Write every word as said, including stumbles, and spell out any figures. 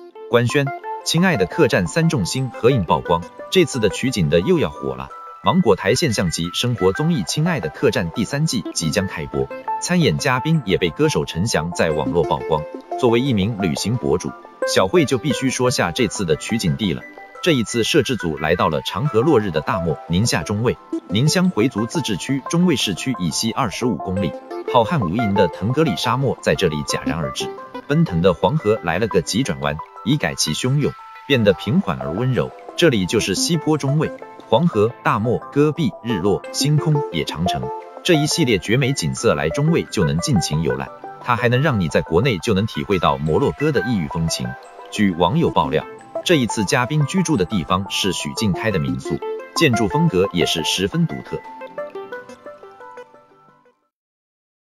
官宣，亲爱的客栈三众星合影曝光，这次的取景的又要火了。芒果台现象级生活综艺《亲爱的客栈》第三季即将开播，参演嘉宾也被歌手陈翔在网络曝光。作为一名旅行博主，小慧就必须说下这次的取景地了。这一次摄制组来到了长河落日的大漠宁夏中卫，宁乡回族自治区中卫市区以西二十五公里，浩瀚无垠的腾格里沙漠在这里戛然而止，奔腾的黄河来了个急转弯，以改其汹涌，变得平缓而温柔。这里就是西坡中卫，黄河、大漠、戈壁、日落、星空、野长城，这一系列绝美景色来中卫就能尽情游览，它还能让你在国内就能体会到摩洛哥的异域风情。据网友爆料，这一次嘉宾居住的地方是许晋开的民宿，建筑风格也是十分独特。